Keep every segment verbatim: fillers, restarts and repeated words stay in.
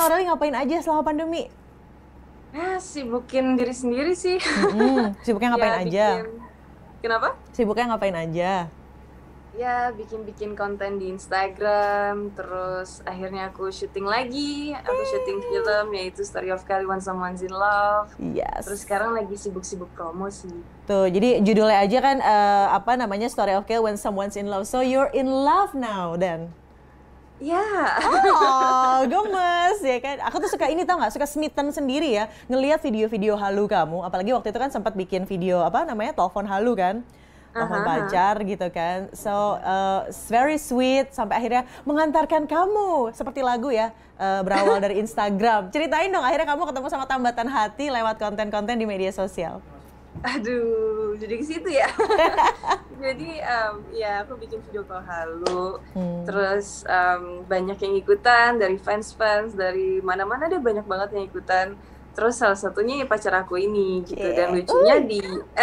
Aureli ngapain aja selama pandemi? Ya, sibukin diri sendiri sih. Mm-mm. Sibuknya ngapain Ya, aja? bikin. Kenapa? Sibuknya ngapain aja? Ya, bikin-bikin konten di Instagram. Terus akhirnya aku syuting lagi. Aku syuting film yaitu Story of Kelly When Someone's in Love. Terus Yes. sekarang lagi sibuk-sibuk promo sih. Tuh, jadi judulnya aja kan eh, apa namanya Story of Kelly When Someone's in Love. So you're in love now, Dan. Ya, Oh, gemes ya kan. Aku tuh suka ini tau nggak, suka smitten sendiri ya ngelihat video-video halu kamu. Apalagi waktu itu kan sempat bikin video apa namanya telepon halu kan, telepon aha, aha. pacar gitu kan. So uh, it's very sweet sampai akhirnya mengantarkan kamu seperti lagu ya uh, berawal dari Instagram. Ceritain dong akhirnya kamu ketemu sama Tambatan Hati lewat konten-konten di media sosial. Aduh, jadi ke situ ya. Jadi em, ya aku bikin video call halu, Hmm. terus em, banyak yang ikutan dari fans-fans dari mana-mana deh banyak banget yang ikutan. Terus salah satunya ya pacar aku ini gitu. Dan Yeah. lucunya di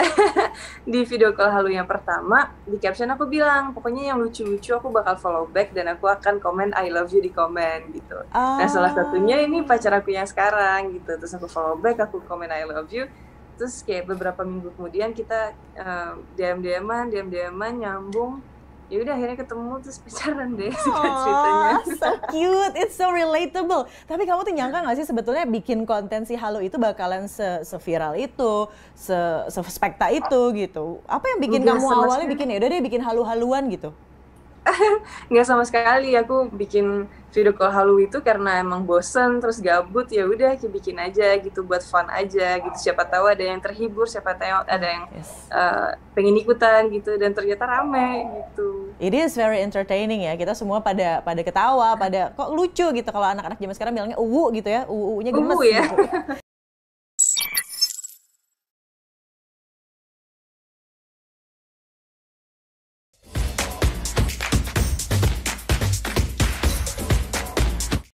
di video call halu yang pertama di caption aku bilang pokoknya yang lucu-lucu aku bakal follow back dan aku akan komen I love you di komen gitu. Nah salah satunya Ah. ini pacar aku yang sekarang gitu. Terus aku follow back, aku komen I love you. Terus kayak beberapa minggu kemudian kita um, D M D M-an, D M D M-an nyambung. Ya udah akhirnya ketemu terus pacaran deh singkat ceritanya. Oh, so cute, it's so relatable. Tapi kamu tuh nyangka gak sih sebetulnya bikin konten si halu itu bakalan se seviral itu, se sespekta itu gitu? Apa yang bikin Enggak kamu sama awalnya sekali. bikin ya udah deh bikin halu-haluan gitu? Nggak sama sekali. Aku bikin video call halu itu karena emang bosen terus gabut ya udah aku bikin aja gitu buat fun aja gitu. Siapa tahu ada yang terhibur, siapa tahu ada yang Yes. uh, pengen ikutan gitu dan ternyata rame gitu. It is very entertaining ya. Kita semua pada pada ketawa, pada kok lucu gitu kalau anak-anak zaman sekarang bilangnya uwu gitu ya, uwu-uwunya gemes Uh ya. gitu.